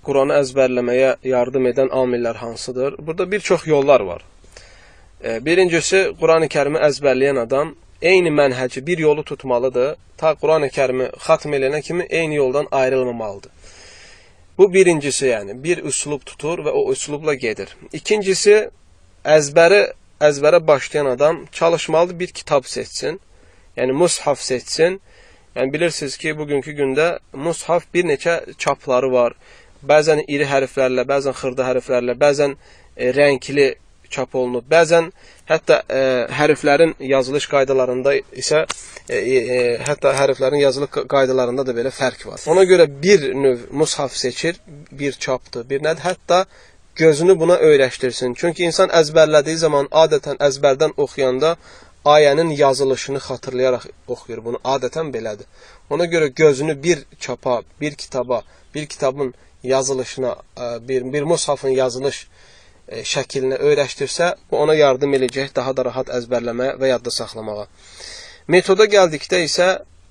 Quranı əzbərləməyə yardım edən amillər hansıdır? Burada bir çox yollar var. Birincisi, Quran-ı Kərimi əzbərləyən adam eyni mənhəci, bir yolu tutmalıdır. Ta Quran-ı Kərimi xatm eləyənə kimi eyni yoldan ayrılmamalıdır. Bu birincisi, yəni bir üslub tutur və o üslubla gedir. İkincisi, əzbərə başlayan adam çalışmalıdır, bir kitab seçsin. Yəni mushaf seçsin. Yəni bilirsiniz ki, bugünkü gündə mushaf bir neçə çapları var. Bəzən iri hərflərlə, bəzən xırda hərflərlə, bəzən rəngli çap olunur. Bəzən hətta hərflərin yazılış qaydalarında isə hətta hərflərin yazılı qaydalarında da belə fərq var. Ona görə bir növ mushaf seçir, bir çapdır, bir nədir. Hətta gözünü buna öyrəşdirsin. Çünki insan əzbərlədiyi zaman adətən əzbərdən oxuyanda ayənin yazılışını xatırlayaraq oxuyur. Bunu adətən belədir. Ona görə gözünü bir çapa, bir kitaba, bir kitabın yazılışına, bir mushafın yazılış şəklinə öyrəşdirsə, bu ona yardım edəcək daha da rahat əzbərləməyə və yadda saxlamağa. Metoda gəldikdə isə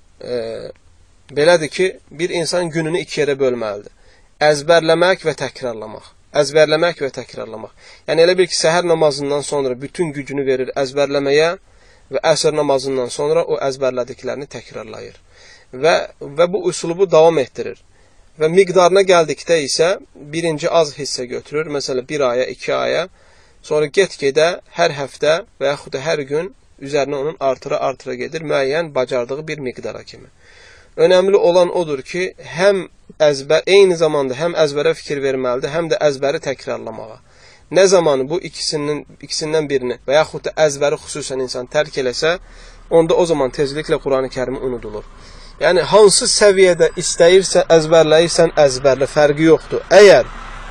belədir ki, bir insan gününü iki yerə bölməlidir. Əzbərləmək və təkrarlamaq. Əzbərləmək və təkrarlamaq. Yəni elə bil ki, səhər namazından sonra bütün gücünü verir əzbərləməyə və əsr namazından sonra o əzbərlədiklərini təkrarlayır. Və bu üslubu davam etdirir. Və miqdarına gəldikdə isə birinci az hissə götürür. Məsələn, bir aya, iki aya. Sonra get-gedə hər həftə və yaxud da hər gün üzərinə onun artıra gedir. Müəyyən bacardığı bir miqdara kimi. Önəmli olan odur ki, eyni zamanda həm əzbərə fikir verməlidir, həm də əzbəri təkrarlamağa. Nə zaman bu ikisindən birini və yaxud da əzbəri xüsusən insan tərk eləsə, onda o zaman tezliklə Quran-ı Kərimi unudulur. Yəni, hansı səviyyədə istəyirsə, əzbərləyirsən, əzbərlə, fərqi yoxdur. Əgər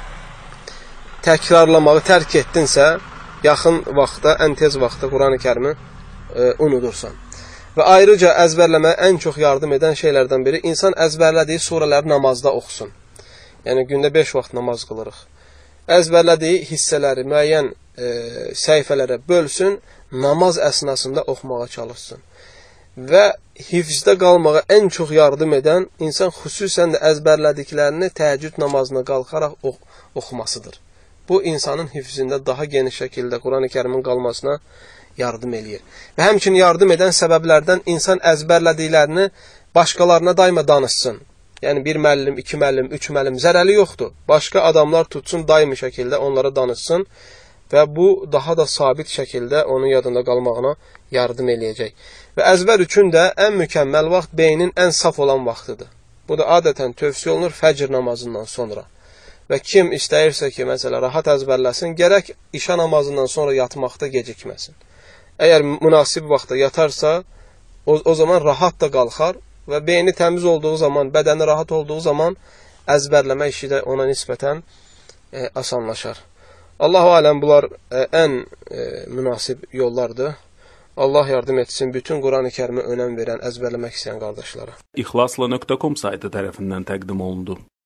təkrarlamağı tərk etdinsə, yaxın vaxtda, ən tez vaxtda Quran-ı Kərimi unudursan. Və ayrıca əzbərləməyə ən çox yardım edən şeylərdən biri, insan əzbərlədiyi surələri namazda oxusun. Yəni, gündə 5 vaxt namaz qılırıq. Əzbərlədiyi hissələri müəyyən səhifələrə bölsün, namaz əsnasında oxumağa çalışsın. Və hifzdə qalmağa ən çox yardım edən insan xüsusən də əzbərlədiklərini təheccüd namazına qalxaraq oxumasıdır. Bu, insanın hifzində daha geniş şəkildə Quran-ı Kərimin qalmasına yardım eləyir. Və həmçinin yardım edən səbəblərdən insan əzbərlədiklərini başqalarına daima danışsın. Yəni, bir müəllim, iki müəllim, üç müəllim, zərəli yoxdur. Başqa adamlar tutsun, daimi şəkildə onlara danışsın və bu, daha da sabit şəkildə onun yadında qalmağına yardım eləyəcək. Və əzbər üçün də ən mükəmməl vaxt beynin ən saf olan vaxtıdır. Bu da adətən tövsiyə olunur fəcr namazından sonra. Və kim istəyirsə ki, məsələ, rahat əzbərləsin, gərək işa namazından sonra yatmaqda gecikməsin. Əgər münasib vaxtda yatarsa, o zaman rahat da qalxar və beyni təmiz olduğu zaman, bədəni rahat olduğu zaman əzbərləmə işi də ona nisbətən asanlaşar. Allahu aləm, bunlar ən münasib yollardır. Allah yardım etsin bütün Quran-ı Kərimə önəm verən, əzbərləmək istəyən qardaşlara. İxlasla.com saytı tərəfindən təqdim olundu.